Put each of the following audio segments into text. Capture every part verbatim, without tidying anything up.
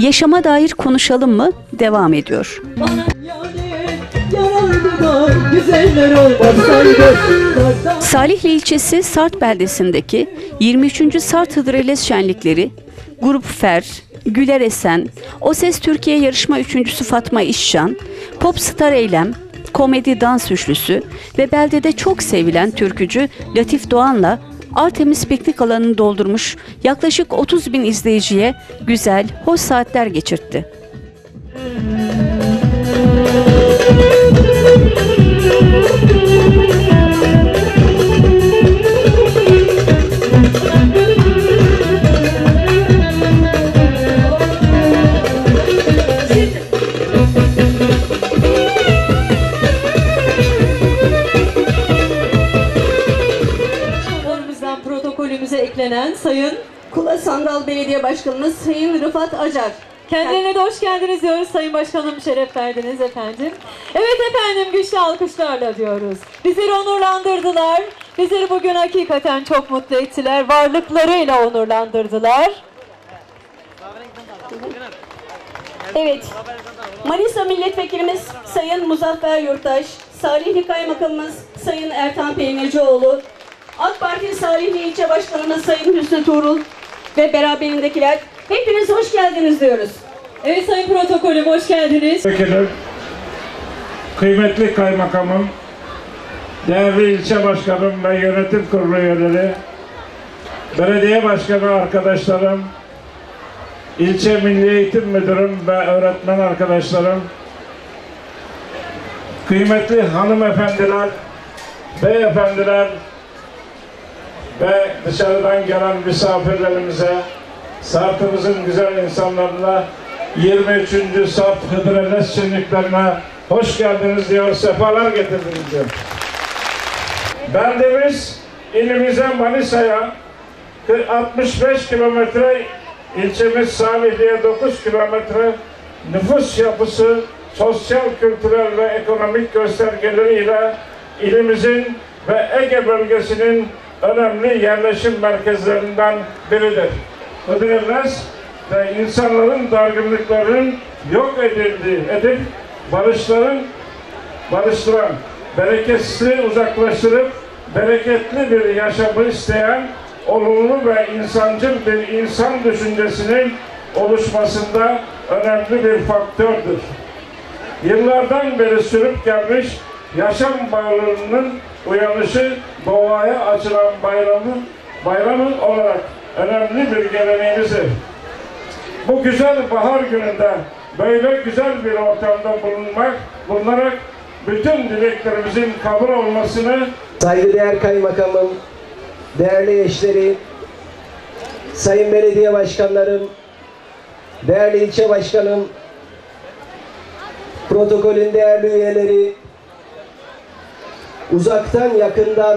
Yaşama dair konuşalım mı? Devam ediyor. Salihli ilçesi Sart beldesindeki yirmi üçüncü Sart Hıdrellez Şenlikleri, Grup Fer, Güler Esen, O Ses Türkiye yarışma üçüncüsü Fatma İşcan, Popstar Eylem, komedi dans üçlüsü ve beldede çok sevilen türkücü Latif Doğan'la Artemis piknik alanını doldurmuş, yaklaşık otuz bin izleyiciye güzel, hoş saatler geçirtti. Protokolümüze eklenen Sayın Kula Sandal Belediye Başkanımız Sayın Rıfat Acar. Kendilerine de hoş geldiniz diyoruz. Sayın Başkanım, şeref verdiniz efendim. Evet efendim, güçlü alkışlarla diyoruz. Bizleri onurlandırdılar. Bizleri bugün hakikaten çok mutlu ettiler. Varlıklarıyla onurlandırdılar. Evet, Manisa Milletvekilimiz Sayın Muzaffer Yurttaş, Salihli Kaymakamımız Sayın Ertan Peynircioğlu, AK Parti Salihli İlçe Başkanımız Sayın Hüsnü Tuğrul ve beraberindekiler, hepiniz hoş geldiniz diyoruz. Evet Sayın Protokolüm, hoş geldiniz. Vekilim, kıymetli kaymakamım, değerli ilçe başkanım ve yönetim kurulu üyeleri, belediye başkanı arkadaşlarım, ilçe milli eğitim müdürüm ve öğretmen arkadaşlarım, kıymetli hanımefendiler, beyefendiler ve dışarıdan gelen misafirlerimize, Sart'ımızın güzel insanlarına, yirmi üçüncü Sart Hıdrellez Şenliklerine hoş geldiniz diyor, sefalar getirdiniz diyor. Beldemiz ilimize Manisa'ya altmış beş kilometre, ilçemiz Salihli'ye dokuz kilometre, nüfus yapısı, sosyal, kültürel ve ekonomik göstergeleriyle ilimizin ve Ege bölgesinin önemli yerleşim merkezlerinden biridir. Hıdrellez ve insanların dargınlıklarının yok edildiği, edip barışların barıştıran, bereketli uzaklaştırıp bereketli bir yaşamı isteyen, olumlu ve insancıl bir insan düşüncesinin oluşmasında önemli bir faktördür. Yıllardan beri sürüp gelmiş yaşam bağlılığının uyanışı, doğaya açılan bayramı, bayramı olarak önemli bir geleneğimizdir. Bu güzel bahar gününde böyle güzel bir ortamda bulunmak, bulunarak bütün dileklerimizin kabul olmasını, saygıdeğer kaymakamım, değerli eşleri, sayın belediye başkanlarım, değerli ilçe başkanım, protokolün değerli üyeleri, uzaktan yakından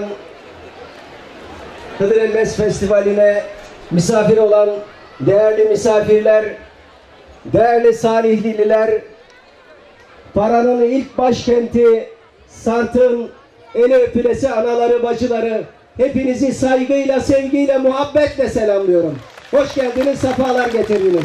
Hıdrellez Festivali'ne misafir olan değerli misafirler, değerli Salihlililer, Paranın ilk başkenti Sart'ın en öpülesi anaları, bacıları, hepinizi saygıyla, sevgiyle, muhabbetle selamlıyorum. Hoş geldiniz, sefalar getirdiniz.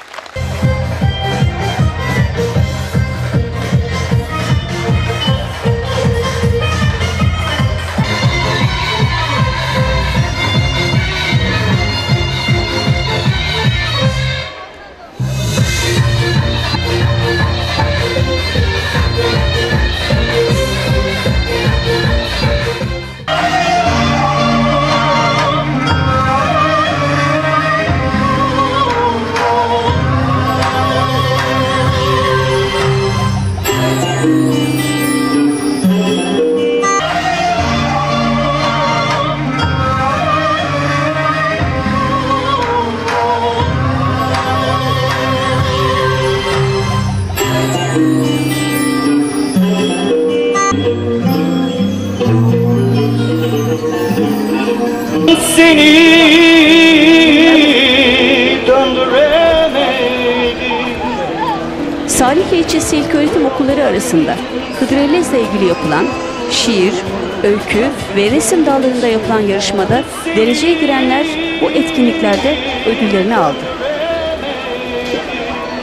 Seni döndüremedim. Salihli ilçesi ilköğretim okulları arasında Hıdrellez'le ilgili yapılan şiir, öykü ve resim dallarında yapılan yarışmada dereceye girenler bu etkinliklerde ödüllerini aldı.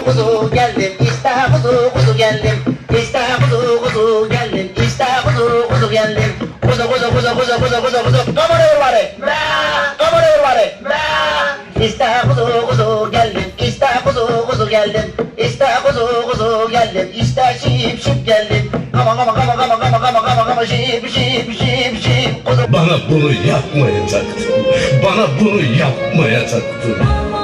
Kuzu geldim, işte kuzu kuzu geldim, işte kuzu kuzu geldim, işte kuzu kuzu geldim, kuzu kuzu kuzu kuzu kuzu kuzu kuzu, kamuruyor bari, kamuruyor bari, işte kuzu kuzu geldim, işte kuzu kuzu geldim, işte kuzu kuzu geldim, işte şip şip geldim, kama kama kama kama kama kama kama kama şip şip şip şip kuzu. Bana bunu yapmayacaktın, bana bunu yapmayacaktın.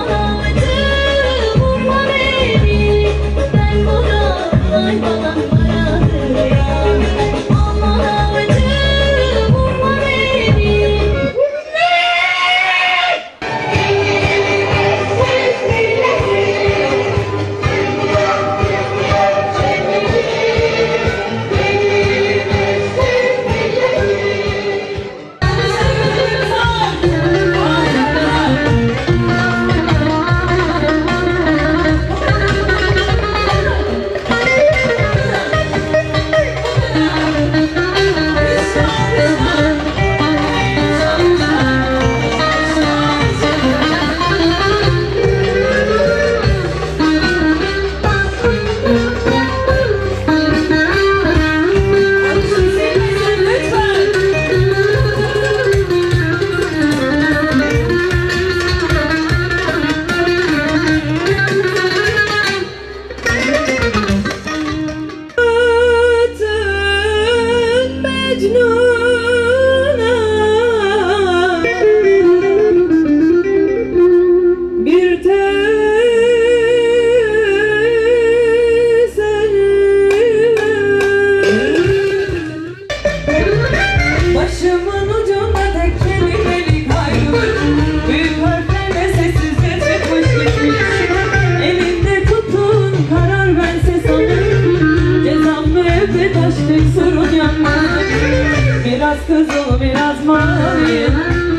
Biraz kızıl, biraz mavi.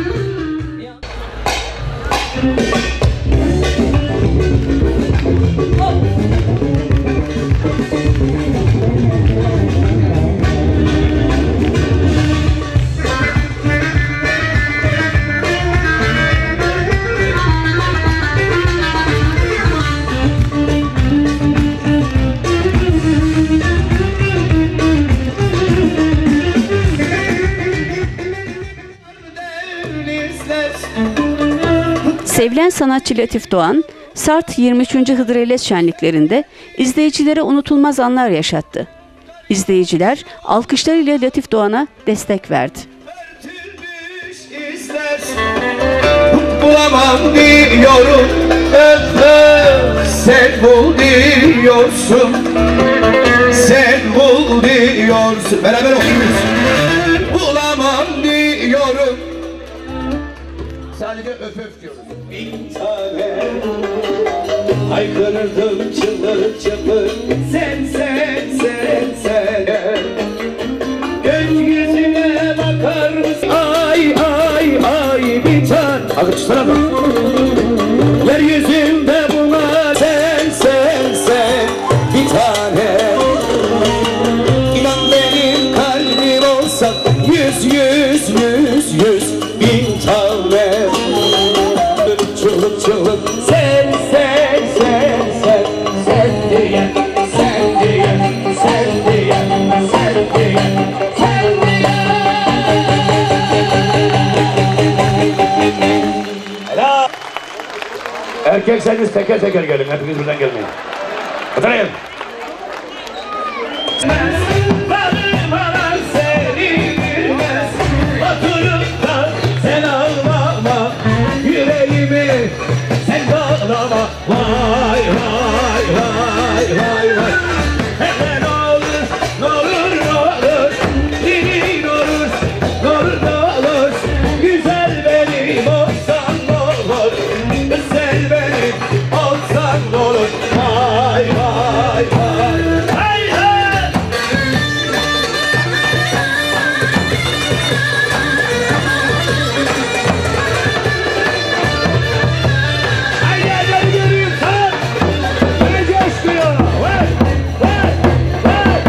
Sevilen sanatçı Latif Doğan, Sart yirmi üçüncü Hıdrellez şenliklerinde izleyicilere unutulmaz anlar yaşattı. İzleyiciler alkışlarıyla Latif Doğan'a destek verdi. Bulamam diyorum, öf, sen bul diyorsun, sen bul diyorsun. Beraber okuyoruz. Bulamam diyorum. Sadece öf öf diyoruz. Bin tane haykırırdım çıldır çıldır. Sen sen sen sen. Gökyüzüne bakar mısın? Ay ay ay bir tane. Akıtışlara bak. Yeryüzünde buna sen sen sen bir tane. İnan benim kalbim olsa yüz yüz yüz yüz bin tane. Çığlık çığlık sen sen sen sen sen diye sen diye sen diye sen diye sen diye. Helal. Erkekseniz teker teker gelin, hepiniz buradan gelmeyin. Oturayım. Varmalar seni bilmez, oturup da sen ağlama, yüreğimi sen dağlama. Vay vay vay vay vay. Hemen olur, ne olur ne olur, dilin olur, ne olur ne olur. Güzel benim olsan ne olur, güzel benim olsan ne olur. Vay vay vay. Hay hay. Ay yerleri görüyorsan böyle coşkuyor. Vay vay vay.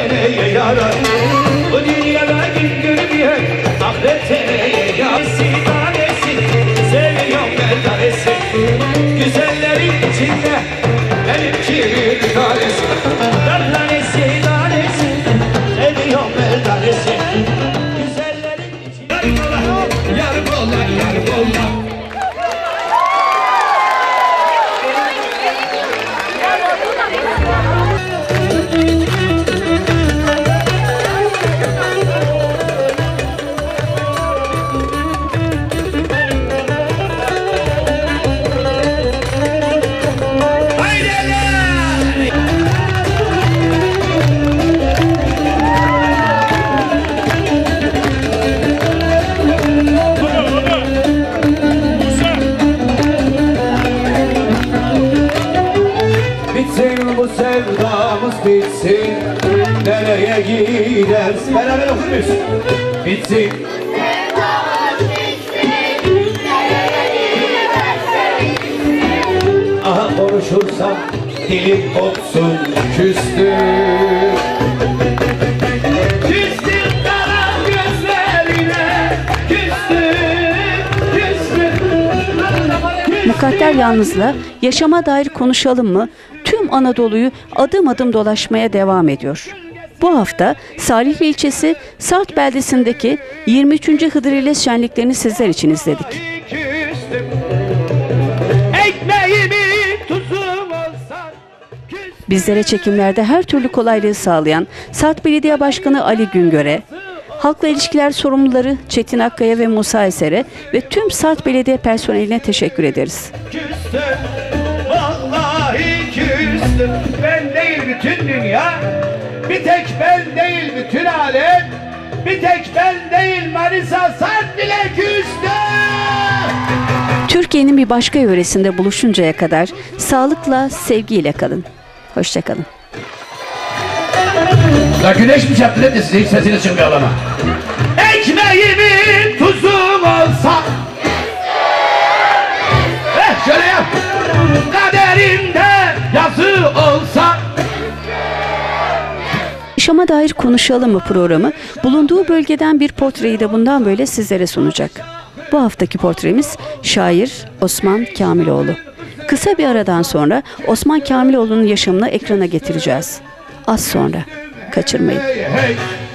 neye yarar? Bu dünyada gün görmüyor, ahirette neye yarar? Tanesi, seviyorum ben tanesi. Güzellerin içinde benimki bir tanesi. Ben tanesi, tanesi, seviyorum ben tanesi. Güzellerin içinde yarım olan, yarım olan. Bitsin bu sevdamız bitsin, nereye gideriz? Beraber okur muyuz? Bitsin sevdamız bitsin, nereye gidersen. Aha konuşursam dilim kopsun, küstüm. Küstüm kara gözlerine, küstüm, küstüm. Mukadder Yalnız'la yaşama dair konuşalım mı? Tüm Anadolu'yu adım adım dolaşmaya devam ediyor. Bu hafta Salihli ilçesi Sart beldesindeki yirmi üçüncü Hıdrellez şenliklerini sizler için izledik. Bizlere çekimlerde her türlü kolaylığı sağlayan Sart Belediye Başkanı Ali Güngör'e, Halkla İlişkiler sorumluları Çetin Akkaya ve Musa Eser'e ve tüm Sart Belediye personeline teşekkür ederiz. Küstüm, vallahi küstüm. Ben değil bütün dünya, bir tek ben değil bütün alem, bir tek ben değil Manisa Sart bile küstüm. Türkiye'nin bir başka yöresinde buluşuncaya kadar sağlıkla, sevgiyle kalın. Hoşça kalın. La güneş mi çarptı ne size hiç sesini çıkmıyor ama. Ekmeğimin tuzum olsa. Eh şöyle yap. Kaderimde yazı olsa. Yaşama dair konuşalım mı programı bulunduğu bölgeden bir portreyi de bundan böyle sizlere sunacak. Bu haftaki portremiz şair Osman Kamiloğlu. Kısa bir aradan sonra Osman Kamiloğlu'nun yaşamını ekrana getireceğiz. Az sonra. Kaçırmayın. Hey, hey.